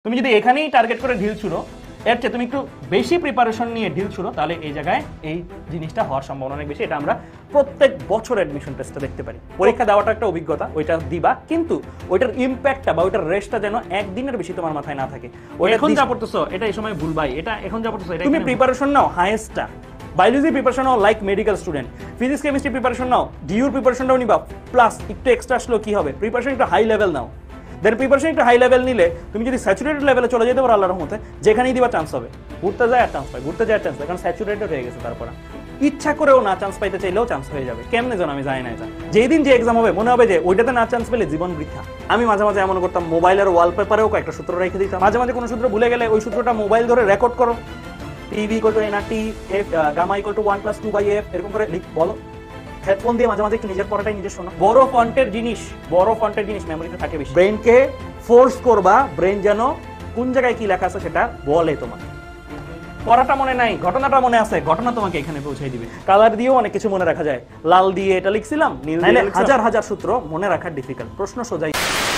তুমি যদি এখানেই টার্গেট করে ঢিল ছুড়ো, এর চেয়ে তুমি একটু বেশি প্রিপারেশন নিয়ে ঢিল ছুড়ো, তাহলে এই জায়গায় এই জিনিসটা হওয়ার সম্ভাবনা অনেক বেশি। এটা আমরা প্রত্যেক বছর অ্যাডমিশন টেস্টে দেখতে পারি। পরীক্ষা দেওয়াটা একটা অভিজ্ঞতা, ওইটা দিবা, কিন্তু ওইটার ইম্প্যাক্টটা বা ওইটার রেস্টটা যেন একদিনের বেশি তোমার মাথায় না থাকে। এখন যা পড়তেছো এটা এই সময় ভুলবাই, এটা এখন যা পড়তেছো এটা তুমি প্রিপারেশন নাও হাইয়েস্টটা। বায়োলজি প্রিপারেশন নাও like medical student, physics chemistry preparation নাও, ডিউর প্রিপারেশনটাও নিবা, প্লাস একটু এক্সট্রা আসলেও কি হবে, প্রিপারেশন একটু হাই লেভেল নাও। দেন প্রিপারেশন একটু হাই লেভেল নিলে তুমি যদি স্যাচুরেটেড লেভেলে চলে যেতে পারো আল্লাহর রহমতে, যেখানেই দিবা চান্স হবে। ঘুরতে যায় আর চান্স পায়, ঘুরতে যায় আর চান্স পায়, কারণ স্যাচুরেটেড হয়ে গেছে। তারপর ইচ্ছা করেও না চান্স পাইতে চাইলেও চান্স হয়ে যাবে। কেমনে যেন আমি জানি না। এটা যেই দিন যে এক্সাম হবে মনে হবে যে ওইটাতে না চান্স পেলে জীবন বৃথা। আমি মাঝে মাঝে এমন করতাম, মোবাইলের ওয়ালপেপারেও কয়েকটা সূত্র রেখে দিতাম। মাঝে মাঝে কোনো সূত্র ভুলে গেলে ওই সূত্রটা মোবাইল ধরে রেকর্ড করো, PV equal to NRT, F gamma equal to 1 + 2/f, এরকম করে বলো। হেডফোন দিয়ে মাঝে মাঝে একটু নিজের পড়াটাই নিজে শোনো। বড় ফন্টের জিনিস মেমোরিতে থাকে বেশি। ব্রেনকে ফোর্স করবা, ব্রেন যেন কোন জায়গায় কি লেখা আছে সেটা বলে তোমাকে। পড়াটা মনে নাই, ঘটনাটা মনে আছে, ঘটনা তোমাকে এখানে পৌঁছাই দিবে। কালার দিয়েও অনেক কিছু মনে রাখা যায়। লাল দিয়ে এটা লিখছিলাম, নীল দিয়ে হাজার হাজার সূত্র মনে রাখা ডিফিকাল্ট। প্রশ্ন সোজাই।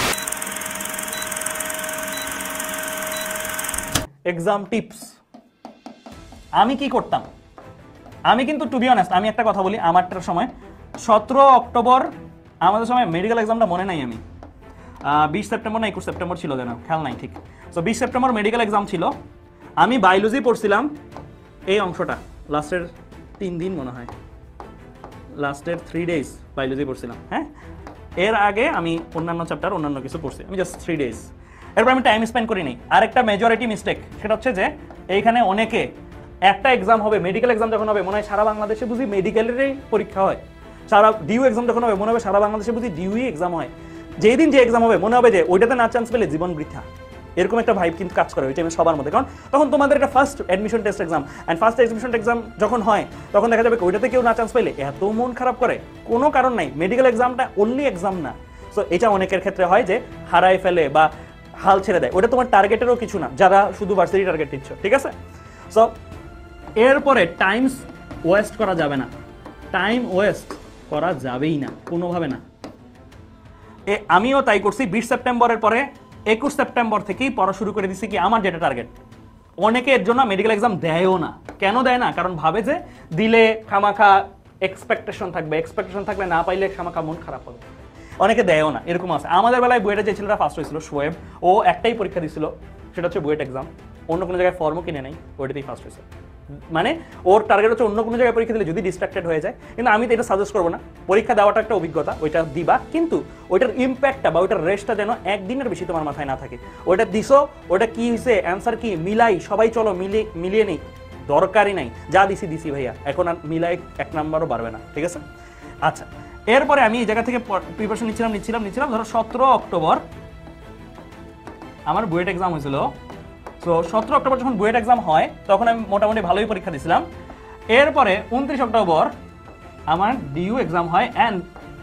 এক্সাম টিপস আমি কি করতাম? আমি কিন্তু টু বি অনেস্ট, আমি একটা কথা বলি, আমারটার সময় 17 অক্টোবর আমাদের সময় মেডিকেল এক্সামটা মনে নাই। আমি 20 সেপ্টেম্বর না 21 সেপ্টেম্বর ছিল যেন, খেয়াল নাই ঠিক। তো 20 সেপ্টেম্বর মেডিকেল এক্সাম ছিল। আমি বায়োলজি পড়ছিলাম এই অংশটা, লাস্টের 3 দিন মনে হয়, লাস্টের 3 ডেজ বায়োলজি পড়ছিলাম। হ্যাঁ, এর আগে আমি অন্যান্য চ্যাপ্টার অন্যান্য কিছু পড়ছি, আমি জাস্ট 3 ডেজ। এরপর আমি টাইম স্পেন্ড করি নাই। আরেকটা মেজরিটি মিস্টেক, সেটা হচ্ছে যে এইখানে অনেকে একটা এক্সাম হবে, মেডিকেল এক্সাম যখন হবে মনে হয় সারা বাংলাদেশে বুঝি মেডিকেলেরই পরীক্ষা হয়, সারা ডিউ এক্সাম যখন হবে মনে হবে সারা বাংলাদেশে বুঝি ডিউই এক্সাম হয়। যেই দিন যে এক্সাম হবে মনে হবে যে ওইটাতে না চান্স পেলে জীবন বৃথা। এরকম একটা ভাইব কিন্তু কাজ করে ওই টাইমে সবার মধ্যে, কারণ তখন তোমাদের একটা first admission test exam, and first admission exam যখন হয় তখন দেখা যাবে ওইটাতে কেউ না চান্স পেলে এত মন খারাপ করে, কোনো কারণ নাই। মেডিকেল এক্সামটা অনলি এক্সাম না। সো এটা অনেকের ক্ষেত্রে হয় যে হারায় ফেলে বা হাল ছেড়ে দেয়। ওটা তোমার টার্গেটেরও কিছু না, যারা শুধু ভার্সিটি টার্গেট দিচ্ছ, ঠিক আছে? সো এরপরে টাইমস ওয়েস্ট করা যাবে না, টাইম ওয়েস্ট করা যাবেই না, কোনোভাবে না। আমিও তাই করছি। 20 সেপ্টেম্বরের পরে 21 সেপ্টেম্বর থেকেই পড়া শুরু করে দিছি কি আমার যেটা টার্গেট। অনেকে এর জন্য মেডিকেল এক্সাম দেয়ও না। কেন দেয় না? কারণ ভাবে যে দিলে খামাখা এক্সপেকটেশন থাকবে, এক্সপেকটেশন থাকলে না পাইলে খামাখা মন খারাপ হবে। অনেকে দেয়ও না, এরকম আছে। আমাদের বেলায় বুয়েটে যে ছেলেটা ফার্স্ট হয়েছিল শোয়েব, ও একটাই পরীক্ষা দিছিল, সেটা হচ্ছে বুয়েট এক্সাম। অন্য কোনো জায়গায় ফর্মও কিনে নেই, ওইটাতেই ফার্স্ট হয়েছে। মানে ওর টার্গেট হচ্ছে অন্য কোনো জায়গায় পরীক্ষা দিলে যদি ডিস্ট্রাক্টেড হয়ে যায়। কিন্তু আমি তো এটা সাজেস্ট করবো না। পরীক্ষা দেওয়াটা একটা অভিজ্ঞতা, ওইটা দিবা, কিন্তু ওইটার ইম্প্যাক্টটা বা ওইটার রেস্টটা যেন একদিনের বেশি তোমার মাথায় না থাকে। ওইটা দিছো, ওটা কি হয়েছে, অ্যান্সার কি, মিলাই, সবাই চলো মিলিয়ে নেই, দরকারই নাই। যা দিছি ভাইয়া, এখন আর মিলাই 1 নাম্বারও বাড়বে না, ঠিক আছে? আচ্ছা, এরপরে আমি এই জায়গা থেকে প্রিপারেশন নিচ্ছিলাম। ধরো 17 অক্টোবর আমার বুয়েট এক্সাম হয়েছিল। তো 17 অক্টোবর যখন বুয়েট এক্সাম হয় তখন আমি মোটামুটি ভালোই পরীক্ষা দিয়েছিলাম। এরপরে 29 অক্টোবর আমার ডিইউ এক্সাম হয়, অ্যান্ড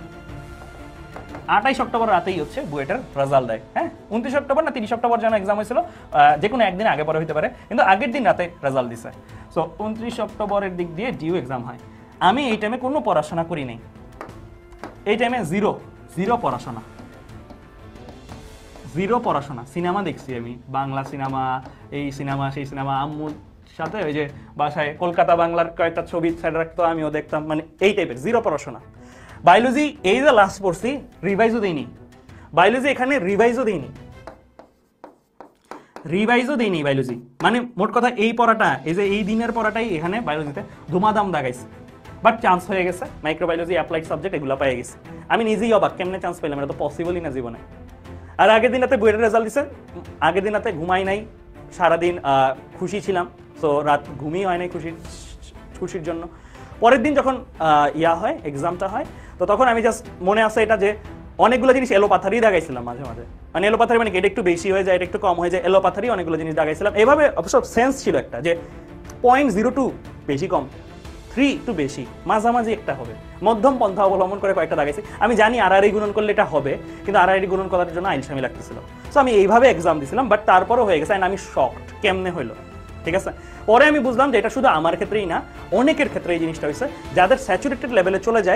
28 অক্টোবর রাতেই হচ্ছে বুয়েটের রেজাল্ট দেয়। হ্যাঁ, 29 অক্টোবর না 30 অক্টোবর যেন এক্সাম হয়েছিল, যে কোনো একদিন আগে পরে হতে পারে, কিন্তু আগের দিন রাতে রেজাল্ট দিছে। সো 29 অক্টোবরের দিক দিয়ে ডিইউ এক্সাম হয়। আমি এই টাইমে কোনো পড়াশোনা করি নাই। এই টাইমে জিরো পড়াশোনা। সিনেমা দেখছি আমি, বাংলা সিনেমা, এই সিনেমা সেই সিনেমা। আম্মুর সাথে ওই যে বাসায় কলকাতা বাংলার কয়েকটা ছবি সাইড রাখতো, আমিও দেখতাম, মানে এই টাইপের জিরো পড়াশোনা। বায়োলজি এই যে লাস্ট পড়ছি, রিভাইজও দিইনি। বায়োলজি এখানে রিভাইজও দিইনি বায়োলজি। মানে মোট কথা এই পড়াটা, এই যে এই দিনের পড়াটাই এখানে বায়োলজিতে ধুমাধাম দাগাইছে। বাট চান্স হয়ে গেছে, মাইক্রোবায়োলজি অ্যাপ্লাইড সাবজেক্ট এগুলো পেয়ে গেছে। আমি নিজেই অবাক, কেমনে চান্স পেলাম, এটা তো পসিবলই না জীবনে। আর আগের দিন রাতে বুয়েটের রেজাল্ট দিছে, আগের দিন রাতে ঘুমাই নাই, সারাদিন খুশি ছিলাম। সো রাত ঘুমিয়ে হয় নাই খুশির জন্য। পরের দিন যখন এক্সামটা হয়, তো তখন আমি জাস্ট মনে আছে এটা যে অনেকগুলো জিনিস এলোপাথারি দাগাইছিলাম মাঝে মাঝে। মানে এলোপাথারি মানে এটা একটু বেশি হয়ে যায়, এটা একটু কম হয়ে যায়, এলোপাথারি অনেকগুলো জিনিস দাগাইছিলাম। এভাবে অবশ্য সেন্স ছিল একটা যে 0.02 বেশি কম, 3 একটু বেশি, মাঝামাঝি একটা হবে, মধ্যম পন্থা অবলম্বন করে কয়েকটা দাগাইছি। আমি জানি আড়াআড়ি গুণন করলে এটা হবে, কিন্তু আড়াআড়ি গুণন করার জন্য আইলসামি লাগতেছিল। সো আমি এইভাবে এক্সাম দিয়েছিলাম, বাট তারপরও হয়ে গেছে। আমি শকড কেমনে হইলো, ঠিক আছে? পরে আমি বুঝলাম যে এটা শুধু আমার ক্ষেত্রেই না, অনেকের ক্ষেত্রে এই জিনিসটা হয়েছে। যাদের স্যাচুরেটেড লেভেলে চলে যায়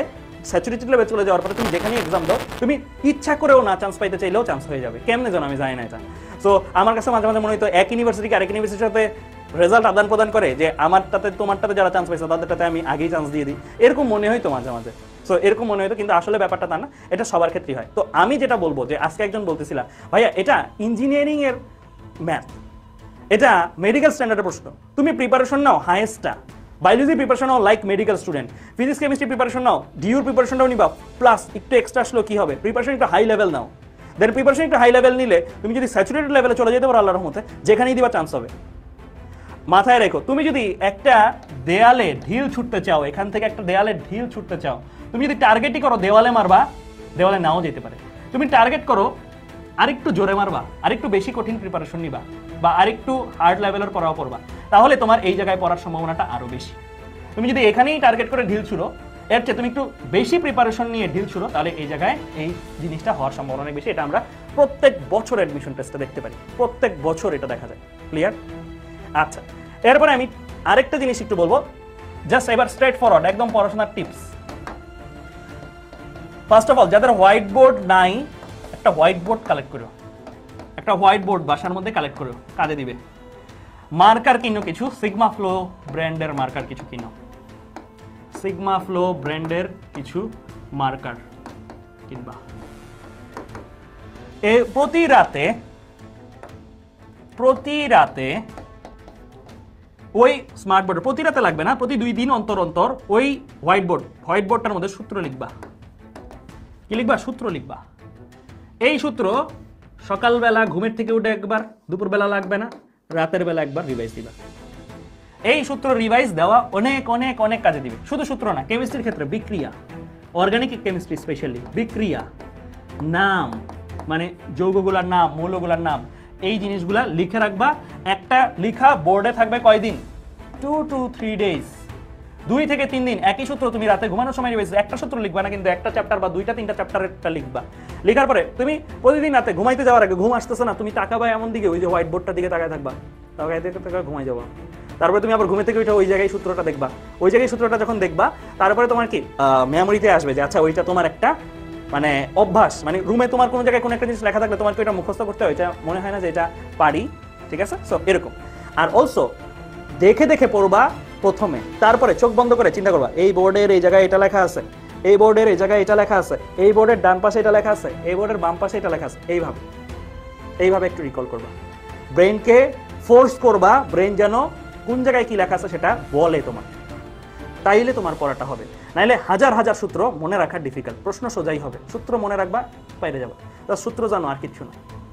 স্যাচুরেটেড লেভেল চলে যাওয়ার পরে তুমি যেখানেই এক্সাম দাও, তুমি ইচ্ছা করেও না চান্স পাইতে চাইলেও চান্স হয়ে যাবে। কেমনে জানো আমি জানি না এটা। সো আমার কাছে মাঝে মাঝে মনে হতো এক ইউনিভার্সিটিকে আরেক ইউনিভার্সিটির সাথে রেজাল্ট আদান প্রদান করে, যে আমারটাতে তোমারটাতে যারা চান্স পাইছে তাদেরটাতে আমি আগেই চান্স দিয়ে দিই, এরকম মনে হয়তো মাঝে মাঝে। সো এরকম মনে হয়তো, কিন্তু আসলে ব্যাপারটা তা না, এটা সবার ক্ষেত্রেই হয়। তো আমি যেটা বলবো যে আজকে একজন বলতেছিলাম ভাইয়া এটা ইঞ্জিনিয়ারিং এর ম্যাথ, এটা মেডিকেল স্ট্যান্ডার্ডের প্রশ্ন, তুমি প্রিপারেশন নাও হাইয়েস্টটা, বায়োলজি প্রিপারেশন নাও like medical student, physics chemistry preparation নাও, ডিউর প্রিপারেশনটাও নিবা, প্লাস একটু এক্সট্রা আসলো কি হবে, প্রিপারেশন একটু হাই লেভেল নাও। দেন প্রিপারেশন একটু হাই লেভেল নিলে তুমি যদি স্যাচুরেটেড লেভেলে চলে যেতে পারো আল্লাহর রহমতে, যেখানেই দিবা চান্স হবে। মাথায় রেখো, তুমি যদি একটা দেয়ালে ঢিল ছুটতে চাও, এখান থেকে একটা দেয়ালে ঢিল ছুটতে চাও, তুমি যদি টার্গেটই করো দেওয়ালে মারবা, দেওয়ালে নাও যেতে পারে। তুমি টার্গেট করো আরেকটু জোরে মারবা, আরেকটু বেশি কঠিন প্রিপারেশন নিবা, বা আরেকটু হার্ড লেভেলের পড়াও পড়বা, তাহলে তোমার এই জায়গায় পড়ার সম্ভাবনাটা আরো বেশি। তুমি যদি এখানেই টার্গেট করে ঢিল ছুড়ো, এর চেয়ে তুমি একটু বেশি প্রিপারেশন নিয়ে ঢিল ছুড়ো, তাহলে এই জায়গায় এই জিনিসটা হওয়ার সম্ভাবনা অনেক বেশি। এটা আমরা প্রত্যেক বছর অ্যাডমিশন টেস্টে দেখতে পারি, প্রত্যেক বছর এটা দেখা যায়। ক্লিয়ার? আচ্ছা, এরপরে আমি আরেকটা জিনিস একটু বলবো, জাস্ট এবার স্ট্রেট ফরওয়ার্ড একদম পড়াশোনার টিপস। ফার্স্ট অফ অল, যাদের হোয়াইট বোর্ড নাই, একটা হোয়াইট বোর্ড কালেক্ট করো, একটা হোয়াইট বোর্ড বাসার মধ্যে কালেক্ট করো, কাজে দিবে। মার্কার কিনো কিছু, সিগমা ফ্লো ব্র্যান্ডের মার্কার কিছু কিনো, সিগমা ফ্লো ব্র্যান্ডের কিছু মার্কার কিনবা। প্রতি রাতে ওই স্মার্ট বোর্ড, প্রতি রাতে লাগবে না, প্রতি 2 দিন অন্তর অন্তর ওই হোয়াইট বোর্ডটার মধ্যে সূত্র লিখবা। কি লিখবা? সূত্র লিখবা। এই সূত্র সকালবেলা ঘুমের থেকে উঠে একবার, দুপুরবেলা লাগবে না, রাতের বেলা একবার রিভাইজ দিবা। এই সূত্র রিভাইজ দেওয়া অনেক অনেক অনেক কাজে দিবে। শুধু সূত্র না, কেমিস্ট্রির ক্ষেত্রে বিক্রিয়া, অর্গানিক কেমিস্ট্রি স্পেশালি বিক্রিয়া, নাম মানে যৌগগুলার নাম, মৌলগুলার নাম, এই জিনিসগুলা লিখে রাখবা। একটা লিখা বোর্ডে থাকবে কয়দিন? 2 to 3 days, 2 থেকে 3 দিন। একই সূত্র তুমি রাতে ঘুমানোর সময় রিভাইজ, একটা সূত্র লিখবা না, কিন্তু একটা চ্যাপ্টার বা 2টা 3টা চ্যাপ্টারেরটা লিখবা। লেখার পরে তুমি প্রতিদিন রাতে ঘুমাইতে যাওয়ার আগে, ঘুম আসতেছে না, তুমি তাকাবা এমন দিকে, ওই যে হোয়াইট বোর্ডটার দিকে তাকায় থাকবা, তাকায় ঘুমাই যাবা। তারপরে তুমি আবার ঘুমে থেকে ওইটা ওই জায়গায় সূত্রটা দেখবা। ওই জায়গায় সূত্রটা যখন দেখবা, তারপরে তোমার কি মেমোরিতে আসবে যে আচ্ছা ওইটা তোমার একটা মানে অভ্যাস, মানে রুমে তোমার কোনো জায়গায় কোনো একটা জিনিস লেখা থাকলে তোমার কি এটা মুখস্থ করতে হয়, এটা মনে হয় না যে এটা পারি। ঠিক আছে? সো এরকম। আর অলসো দেখে দেখে পড়বা প্রথমে, তারপরে চোখ বন্ধ করে চিন্তা করবা এই বোর্ডের এই জায়গায় এটা লেখা আছে, এই বোর্ডের এই জায়গায় এটা লেখা আছে, এই বোর্ডের ডান পাশে এটা লেখা আছে, এই বোর্ডের বাম পাশে এটা লেখা আছে। এইভাবে একটু রিকল করবা, ব্রেনকে ফোর্স করবা, ব্রেন যেন কোন জায়গায় কি লেখা আছে সেটা বলে তোমার, তাইলে তোমার পড়াটা হবে। নাইলে হাজার হাজার সূত্র মনে রাখা ডিফিকাল্ট, প্রশ্ন সোজাই হবে, সূত্র মনে রাখবা বাইরে যাবা, তা সূত্র জানো আর কিচ্ছু না।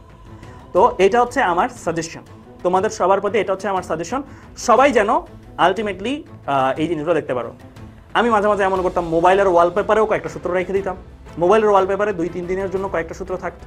তো এটা হচ্ছে আমার সাজেশন তোমাদের সবার প্রতি, এটা হচ্ছে আমার সাজেশন, সবাই যেন আলটিমেটলি এই জিনিসগুলো দেখতে পারো। আমি মাঝে মাঝে এমন করতাম, মোবাইলের ওয়ালপেপারেও কয়েকটা সূত্র রেখে দিতাম, মোবাইলের ওয়ালপেপারে 2-3 দিনের জন্য কয়েকটা সূত্র থাকতো,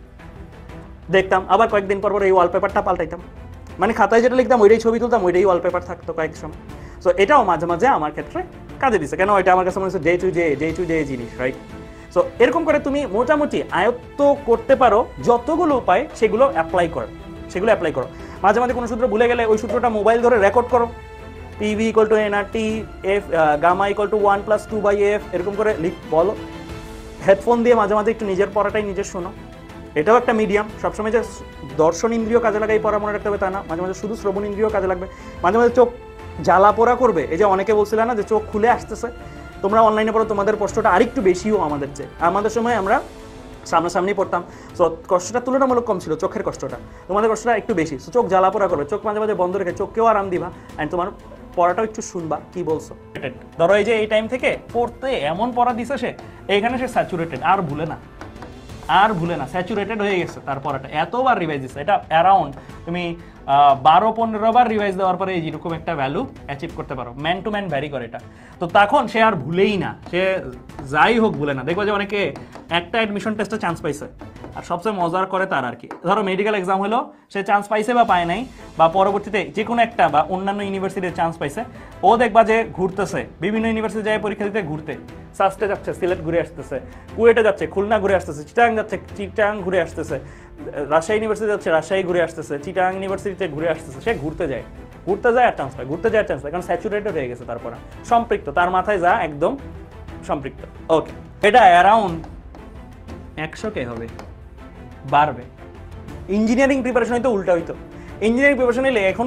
দেখতাম, আবার কয়েকদিন পর পর এই ওয়ালপেপারটা পাল্টাইতাম, মানে খাতায় যেটা লিখতাম ওইটাই ছবি তুলতাম, ওইটাই ওয়ালপেপার থাকতো কয়েক সময়। সো এটাও মাঝে মাঝে আমার ক্ষেত্রে কাজে দিচ্ছে, কেন এটা আমার কাছে মনে হচ্ছে ডে টু ডে জিনিস, রাইট? সো এরকম করে তুমি মোটামুটি আয়ত্ত করতে পারো যতগুলো উপায়, সেগুলো অ্যাপ্লাই করো। মাঝে মাঝে কোনো সূত্র ভুলে গেলে ওই সূত্রটা মোবাইল ধরে রেকর্ড করো, PV = nRT, F gamma = 1 + 2/f, এরকম করে বলো। হেডফোন দিয়ে মাঝে মাঝে একটু নিজের পড়াটাই নিজের শোনো, এটাও একটা মিডিয়াম। সবসময় যে দর্শন ইন্দ্রিয় কাজে লাগাই পড়া মনে রাখতে হবে তা না, মাঝে মাঝে শুধু শ্রবণ ইন্দ্রিয় কাজে লাগবে। মাঝে মাঝে চোখ জ্বালা পোড়া করবে, এই যে অনেকে বলছিল না যে চোখ খুলে আসতেছে, তোমরা অনলাইনে পড়ো, তোমাদের কষ্টটা আরেকটু বেশিও আমাদের চেয়ে। আমাদের সময় আমরা সামনাসামনি পড়তাম, সো কষ্টটা তুলনামূলক কম ছিল, চোখের কষ্টটা, তোমাদের কষ্টটা একটু বেশি। সো চোখ জ্বালা পোড়া করবে, চোখ মাঝে মাঝে বন্ধ রেখে চোখকেও আরাম দিবা, অ্যান্ড তোমার পড়াটাও একটু শুনবা কি বলছো। ধরো এই যে এই টাইম থেকে পড়তে এমন পড়া দিছে সে, এইখানে সে স্যাচুরেটেড, আর ভুলে না স্যাচুরেটেড হয়ে গেছে, তার পড়াটা এতবার রিভাইজ দিচ্ছে, এটা অ্যারাউন্ড তুমি 12-15 বার রিভাইজ দেওয়ার পরে যেরকম একটা ভ্যালু অ্যাচিভ করতে পারো। ম্যান টু ম্যান ভ্যারি করে এটা, তো তখন সে আর ভুলেই না, সে যাই হোক ভুলে না। দেখবো যে অনেকে একটা অ্যাডমিশন টেস্টে চান্স পাইছে, আর সবচেয়ে মজার করে তার আর কি, ধরো মেডিকেল এক্সাম হলো, সে চান্স পাইছে বা পায় নাই, বা পরবর্তীতে যে কোনো একটা বা অন্যান্য ইউনিভার্সিটির চান্স পাইছে, ও দেখবা যে ঘুরতেছে, বিভিন্ন ইউনিভার্সিটি যায় পরীক্ষা দিতে, ঘুরতে সাস্টে যাচ্ছে, সিলেট ঘুরে আসতেছে, কুয়েটে যাচ্ছে, খুলনা ঘুরে আসতেছে, চিটাং যাচ্ছে, চিটাং ঘুরে আসতেছে, রাজশাহী ইউনিভার্সিটি যাচ্ছে, রাজশাহী ঘুরে আসতেছে, চিটাং ইউনিভার্সিটিতে ঘুরে আসতেছে, সে ঘুরতে যায় আর চান্স পায়, কারণ স্যাচুরেটেড হয়ে গেছে, তারপর সম্পৃক্ত, তার মাথায় যা একদম সম্পৃক্ত। ওকে, এটা অ্যারাউন্ড 100K হবে, বাড়বে। ইঞ্জিনিয়ারিং প্রিপারেশন হইতো উল্টা হইতো, ইঞ্জিনিয়ারিং প্রিপারেশন নিলে এখন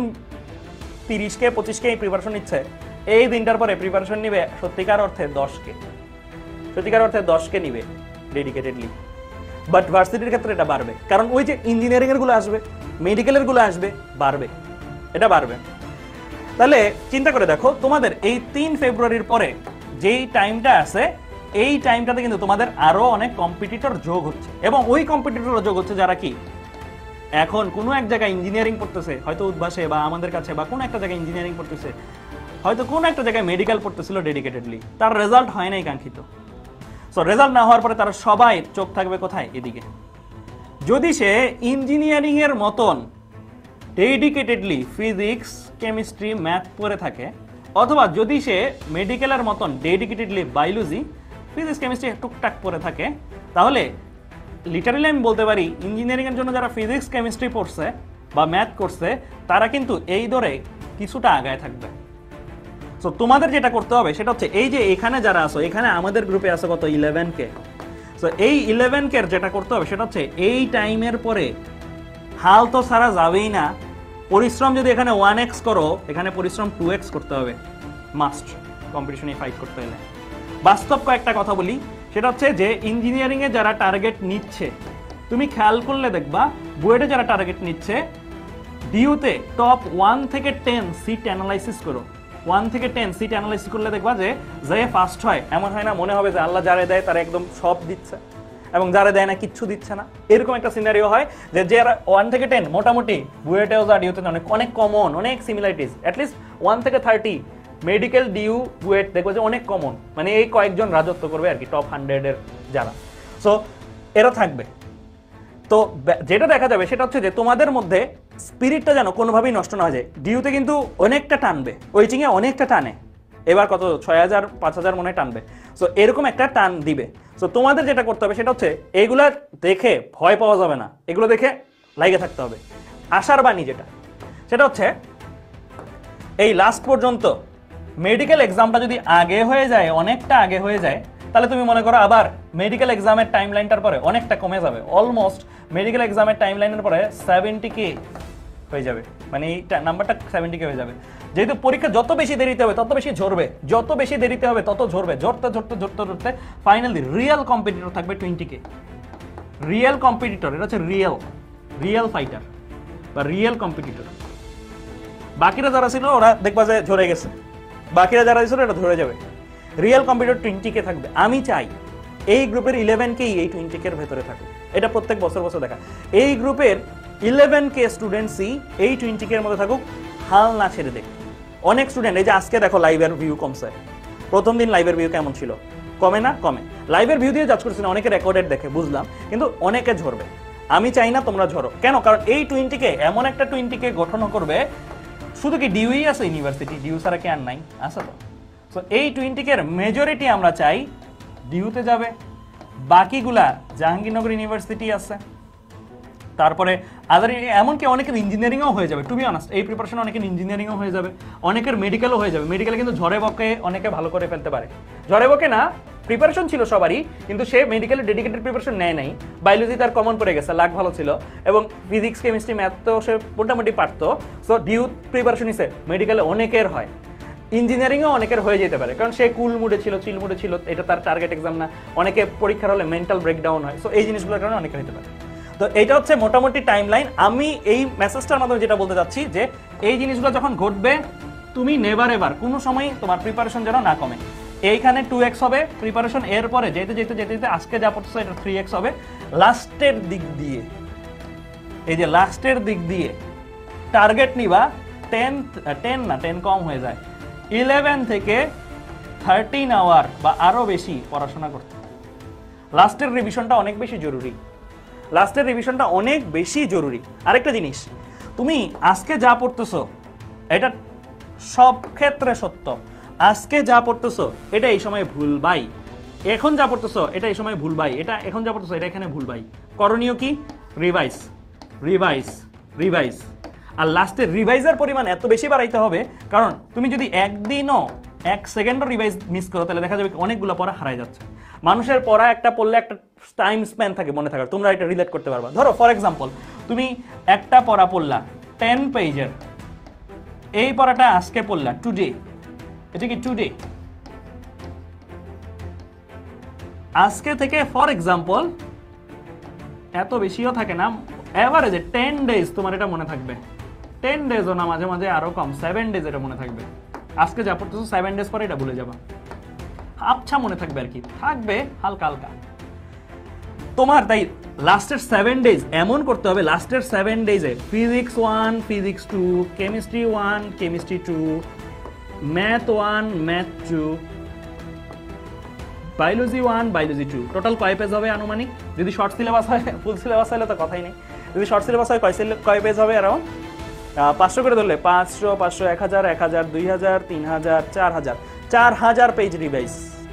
30K 25K প্রিপারেশন নিচ্ছে, এই দিনটার পরে প্রিপারেশন নিবে সত্যিকার অর্থে 10K, সত্যিকার অর্থে 10K নিবে ডেডিকেটেডলি। বাট ভার্সিটির ক্ষেত্রে এটা বাড়বে, কারণ ওই যে ইঞ্জিনিয়ারিং এর গুলো আসবে, মেডিকেলের গুলো আসবে, বাড়বে, এটা বাড়বে। তাহলে চিন্তা করে দেখো, তোমাদের এই 3 ফেব্রুয়ারির পরে যেই টাইমটা আছে, এই টাইমটাতে কিন্তু তোমাদের আরো অনেক কম্পিটিটর যোগ হচ্ছে, এবং ওই কম্পিটিটর যোগ হচ্ছে যারা কি এখন কোনো এক জায়গায় ইঞ্জিনিয়ারিং পড়তেছে, হয়তো উদ্ভাসে বা আমাদের কাছে, বা কোনো একটা জায়গায় ইঞ্জিনিয়ারিং পড়তেছে, হয়তো কোনো একটা জায়গায় মেডিকেল পড়তেছিল ডেডিকেটেডলি, তার রেজাল্ট হয় নাই কাঙ্ক্ষিত। সো রেজাল্ট না হওয়ার পরে তারা সবাই চোখ থাকবে কোথায়? এদিকে। যদি সে ইঞ্জিনিয়ারিং এর মতন ডেডিকেটেডলি ফিজিক্স কেমিস্ট্রি ম্যাথ পড়ে থাকে, অথবা যদি সে মেডিকেলের মতন ডেডিকেটেডলি বায়োলজি ফিজিক্স কেমিস্ট্রি টুকটাক পড়ে থাকে, তাহলে লিটারালি আমি বলতে পারি ইঞ্জিনিয়ারিং এর জন্য যারা ফিজিক্স কেমিস্ট্রি পড়ছে বা ম্যাথ করছে, তারা কিন্তু এই দরে কিছুটা আগায় থাকবে। সো তোমাদের যেটা করতে হবে সেটা হচ্ছে, এই যে এখানে যারা আছো, এখানে আমাদের গ্রুপে আছে কত 11K। সো এই 11K এর যেটা করতে হবে সেটা হচ্ছে, এই টাইমের পরে হাল তো সারা যাবেই না, পরিশ্রম যদি এখানে 1x করো, এখানে পরিশ্রম 2x করতে হবে, মাস্ট, কম্পিটিশনে ফাইট করতে হলে। বাস্তব কয়েকটা কথা বলি, সেটা হচ্ছে যে ইঞ্জিনিয়ারিং এ যারা টার্গেট নিচ্ছে, তুমি খেয়াল করলে দেখবা বুয়েটে যারা টার্গেট নিচ্ছে, ডিইউতে টপ 1 থেকে 10 সিট অ্যানালাইসিস করো, 1 থেকে 10 সিট অ্যানালাইসিস করলে দেখবা যে ফার্স্ট হয় এমন হয় না, মনে হবে যে আল্লাহ যারা দেয় তারা একদম সব দিচ্ছে, এবং যারা দেয় না কিচ্ছু দিচ্ছে না, এরকম একটা সিনারিও হয় যে যারা 1 থেকে 10 মোটামুটি বুয়েটেও যা ডিইউতে অনেক কমন, অনেক সিমিলারিটিস, অ্যাটলিস্ট 1 থেকে 30 মেডিকেল ডিইউ বুয়েট দেখবো যে অনেক কমন, মানে এই কয়েকজন রাজত্ব করবে আর কি, টপ 100 এর যারা। সো এরা থাকবে। তো যেটা দেখা যাবে সেটা হচ্ছে যে তোমাদের মধ্যে স্পিরিটটা যেন কোনোভাবেই নষ্ট না হয়ে যায়। ডিইউতে কিন্তু অনেকটা টানবে, ওয়েটিংয়ে অনেকটা টানে, এবার কত 6000 5000 মনে টানবে। সো এরকম একটা টান দিবে। সো তোমাদের যেটা করতে হবে সেটা হচ্ছে, এইগুলা দেখে ভয় পাওয়া যাবে না, এগুলো দেখে লাগে থাকতে হবে। আশার বাণী যেটা, সেটা হচ্ছে এই লাস্ট পর্যন্ত মেডিকেল এক্সামটা যদি আগে হয়ে যায়, অনেকটা আগে হয়ে যায়, তাহলে তুমি মনে করো আবার মেডিকেল এক্সামের টাইম লাইনটার পরে অনেকটা কমে যাবে, অলমোস্ট মেডিকেল এক্সামের টাইম লাইনের পরে 70K হয়ে যাবে, মানে এই নাম্বারটা 70K হয়ে যাবে। যেহেতু পরীক্ষা যত বেশি দেরিতে হবে তত বেশি ঝরবে, যত বেশি দেরিতে হবে তত ঝরবে, ঝরতে ফাইনালি রিয়েল কম্পিটিটর থাকবে 20K। রিয়েল কম্পিটিটর, এটা হচ্ছে রিয়েল ফাইটার বা রিয়েল কম্পিটিটর। বাকিরা যারা ছিল ওরা দেখবা যে ঝরে গেছে, বাকিরা যারা ছিল এটা ধরে যাবে। রিয়েল কম্পিটিটর 20K থাকবে। আমি চাই এই গ্রুপের 11K এই 20K এর ভেতরে থাকুক, এটা প্রত্যেক বছর দেখা। এই গ্রুপের 11K স্টুডেন্টসই এই 20K এর মধ্যে থাকুক, হাল না ছেড়ে দেখ। অনেক স্টুডেন্ট, এই যে আজকে দেখো লাইভের ভিউ কমছে, প্রথম দিন লাইভের ভিউ কেমন ছিল? কমে না? কমে। লাইভের ভিউ দিয়ে জাজ করছি না, অনেকে রেকর্ডেড দেখে বুঝলাম, কিন্তু অনেকে ঝরবে। আমি চাই না তোমরা ঝরো। কেন? কারণ এই 20K এমন একটা 20K গঠন করবে, শুধু কি ডিউই আছে ইউনিভার্সিটি, ডিউ ছাড়া কি আর নাই? আছে তো। সো এই 20K এর মেজরিটি আমরা চাই ডিউতে যাবে, বাকিগুলা জাহাঙ্গীরনগর ইউনিভার্সিটি আছে, তারপরে আদার, এমনকি অনেকের ইঞ্জিনিয়ারিংও হয়ে যাবে। টু বি অনেস্ট, এই প্রিপারেশন অনেকের ইঞ্জিনিয়ারিংও হয়ে যাবে, অনেকের মেডিকেলও হয়ে যাবে। মেডিকেলে কিন্তু ঝড়ে বকে অনেকে ভালো করে ফেলতে পারে, ঝড়ে বকে না, প্রিপারেশন ছিল সবারই, কিন্তু সে মেডিকেলে ডেডিকেটেড প্রিপারেশন নেয় নাই। বায়োলজি তার কমন পড়ে গেছে, লাক ভালো ছিল, এবং ফিজিক্স কেমিস্ট্রি ম্যাথ তো সে মোটামুটি পারতো। সো ডিউ প্রিপারেশন হিসেবে মেডিকেলে অনেকের হয়, ইঞ্জিনিয়ারিংও অনেকের হয়ে যেতে পারে, কারণ সে কুল মুডে ছিল, চিল মুডে ছিল, এটা তার টার্গেট এক্সাম না। অনেকে পরীক্ষার হলে মেন্টাল ব্রেকডাউন হয়। সো এই জিনিসগুলোর কারণে অনেকের হতে পারে। তো এইটা হচ্ছে মোটামুটি টাইম লাইন। আমি এই মেসেজটার মাধ্যমে যেটা বলতে চাচ্ছি যে এই জিনিসগুলো যখন ঘটবে, তুমি নেভার এভার কোনো সময় তোমার প্রিপারেশন যেন না কমে। এইখানে 2x হবে প্রিপারেশন, এরপরে যেতে আজকে যা পড়তেছে এটা 3x হবে। লাস্টের দিক দিয়ে, এই যে লাস্টের দিক দিয়ে টার্গেট নিবা 10 কম হয়ে যায়, 11 থেকে 13 আওয়ার বা আরো বেশি পড়াশোনা করতে। লাস্টের রিভিশনটা অনেক বেশি জরুরি, লাস্টের রিভিশনটা অনেক বেশি জরুরি। আরেকটা জিনিস, তুমি আজকে যা পড়তেছো এটা সব ক্ষেত্রে সত্য, আজকে যা পড়তেছো এটা এই সময় ভুল ভাই, এখন যা পড়তেছো এটা এই সময় ভুল ভাই, এটা এখন যা পড়তেছো এটা এখানে ভুল ভাই। করণীয় কি? Revise revise revise. আর লাস্টে রিভাইজের পরিমাণ এত বেশি বাড়াইতে হবে, কারণ তুমি যদি একদিনও এক সেকেন্ডও রিভাইজ মিস করো তাহলে দেখা যাবে অনেকগুলো পড়া হারায় যাচ্ছে। মানুষের পড়া একটা পড়লে একটা টাইম স্প্যান থাকে মনে থাকার, তোমরা এটা রিলেট করতে পারবা। ধরো ফর এক্সাম্পল তুমি একটা পড়া পড়লা 10 পেজের, এই পড়াটা আজকে পড়লা টুডে, এটা কি টুডে, আজকে থেকে ফর এক্সাম্পল এত বেশিও থাকে না, এভারেজে 10 ডেজ তোমার এটা মনে থাকবে, 10 ডেজও না, মাঝে মাঝে আরো কম, 7 ডেজ এটা মনে থাকবে। আজকে যা পড়তেছো 7 ডেজ পরে এটা ভুলে যাবা, আচ্ছা মনে থাকবে আর কি, থাকবে হালকা হালকা তোমার। তাই লাস্টের 7 ডেজ এমন করতে হবে, লাস্টের 7 ডেজে physics 1 physics 2, chemistry 1 chemistry 2, math 1 math 2, biology 1 biology 2, total কয় পেজ হবে আনুমানিক? যদি শর্ট সিলেবাস হয়, ফুল সিলেবাস হলে তো কথাই নেই, যদি শর্ট সিলেবাস হয় কয় পেজ হবে? আরো 500 করে ধরলে 500 500 1000 1000 2000 3000 4000, 4000 পেজ রিভাইজ,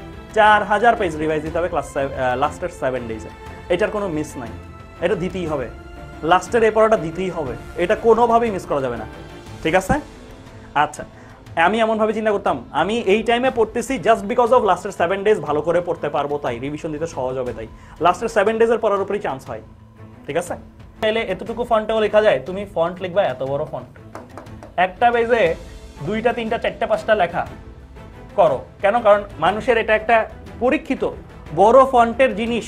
4000 পেজ রিভাইজ দিতে হবে ক্লাস লাস্টের 7 ডেজে। এটার কোনো মিস নাই, এটা দিতেই হবে, লাস্টের এই পড়াটা দিতেই হবে, এটা কোনোভাবেই মিস করা যাবে না, ঠিক আছে? আচ্ছা, আমি এমনভাবে চিন্তা করতাম আমি এই টাইমে পড়তেছি জাস্ট বিকজ অফ লাস্টের 7 ডেজ ভালো করে পড়তে পারবো, তাই রিভিশন দিতে সহজ হবে, তাই লাস্টের 7 ডেজের পড়ার উপরেই চান্স হয়, ঠিক আছে? তাহলে এতটুকু ফন্টেও লেখা যায়, তুমি ফন্ট লিখবা এত বড় ফন্ট, একটা পেজে 2টা 3টা 4টা 5টা লেখা করো, কেন? কারণ মানুষের এটা একটা পরীক্ষিত, বড় ফন্টের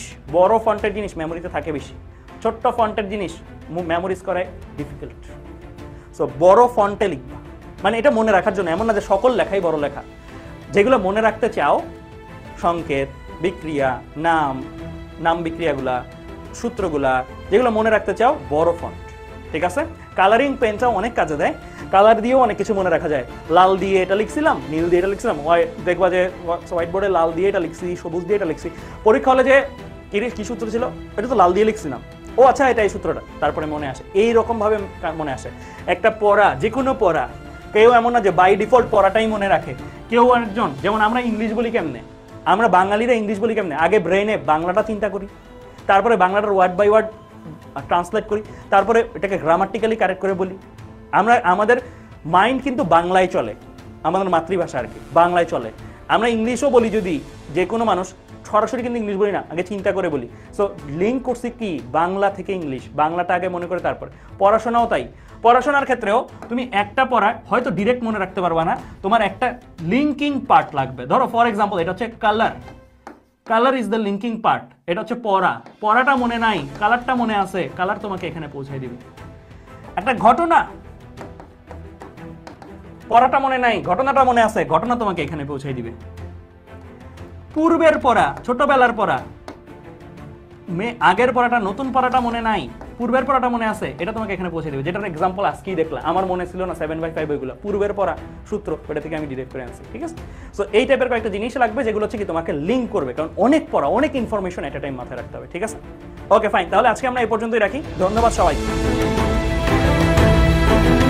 জিনিস মেমোরিতে থাকে বেশি, ছোট্ট ফন্টের জিনিস মেমোরিজ করায় ডিফিকাল্ট। সো বড় ফন্টে লিখবা, মানে এটা মনে রাখার জন্য, এমন না যে সকল লেখাই বড় লেখা, যেগুলো মনে রাখতে চাও, সংকেত, বিক্রিয়া, নাম বিক্রিয়াগুলা, সূত্রগুলা, যেগুলো মনে রাখতে চাও বড় ফন্ট, ঠিক আছে? কালারিং পেনটাও অনেক কাজে দেয়, কালার দিয়েও অনেক কিছু মনে রাখা যায়। লাল দিয়ে এটা লিখছিলাম, নীল দিয়ে এটা লিখছিলাম, দেখবা যে হোয়াইট বোর্ডে লাল দিয়ে এটা লিখছি, সবুজ দিয়ে এটা লিখছি, পরীক্ষা হলে যে কি সূত্র ছিল, এটা তো লাল দিয়ে লিখছিলাম, ও আচ্ছা এটা এই সূত্রটা, তারপরে মনে আসে, এইরকম ভাবে মনে আসে। একটা পড়া, যে কোনো পড়া, কেউ এমন না যে বাই ডিফল্ট পড়াটাই মনে রাখে, কেউ একজন, যেমন আমরা ইংলিশ বলি কেমনে, আমরা বাঙালিরা ইংলিশ বলি কেমনে, আগে ব্রেনে বাংলাটা চিন্তা করি, তারপরে বাংলাটার ওয়ার্ড বাই ওয়ার্ড ট্রান্সলেট করি, তারপরে এটাকে গ্রামাটিক্যালি কারেক্ট করে বলি। আমাদের মাইন্ড কিন্তু বাংলায় চলে, আমাদের মাতৃভাষা আর কি বাংলায় চলে। আমরা ইংলিশও বলি, যদি যে কোনো মানুষ সরাসরি কিন্তু ইংলিশ বলি না, আগে চিন্তা করে বলি। সো লিঙ্ক করছি কি বাংলা থেকে ইংলিশ, বাংলাটা আগে মনে করে তারপরে। পড়াশোনাও তাই, পড়াশোনার ক্ষেত্রেও তুমি একটা পড়া হয়তো ডিরেক্ট মনে রাখতে পারবা না, তোমার একটা লিঙ্কিং পার্ট লাগবে। ধরো ফর এক্সাম্পল এটা হচ্ছে colour is the linking part, এটা হচ্ছে পড়াটা মনে নাই, কালারটা মনে আছে, কালার তোমাকে এখানে পৌঁছায় দিবে। একটা ঘটনা, পড়াটা মনে নাই, ঘটনাটা মনে আছে, ঘটনা তোমাকে এখানে পৌঁছায় দিবে। পূর্বের পড়া, ছোটবেলার পড়া, আগের পড়াটা, নতুন পড়াটা মনে নাই, পূর্বের পড়াটা মনে আছে, এটা তোমাকে এখানে পৌঁছে দেবে। যেটার এক্সাম্পল আজকেই দেখলাম, আমার মনে ছিল না 7/5 ওইগুলো, পূর্বের পড়া সূত্র, ওটা থেকে আমি ডিরেক্ট করে আনছি, ঠিক আছে? সো এই টাইপের কয়েকটা জিনিস লাগবে যেগুলো হচ্ছে কি তোমাকে লিঙ্ক করবে, কারণ অনেক পড়া, অনেক ইনফরমেশন এট এ টাইম মাথায় রাখতে হবে, ঠিক আছে? ওকে ফাইন, তাহলে আজকে আমরা এই পর্যন্তই রাখি, ধন্যবাদ সবাই।